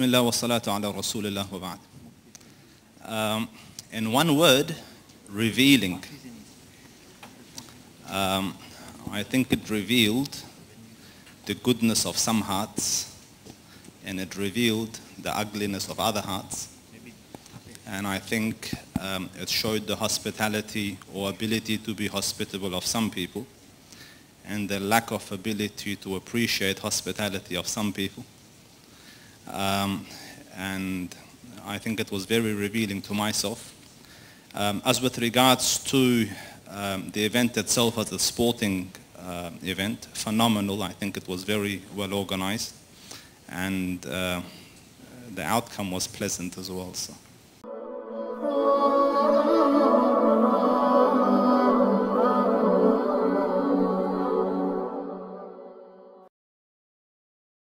Bismillah wa salatu ala Rasulillah wa ba'd. In one word, revealing. I think it revealed the goodness of some hearts, and it revealed the ugliness of other hearts. And I think it showed the hospitality or ability to be hospitable of some people, and the lack of ability to appreciate hospitality of some people. And I think it was very revealing to myself. As with regards to the event itself as a sporting event, phenomenal. I think it was very well organized, and the outcome was pleasant as well. So.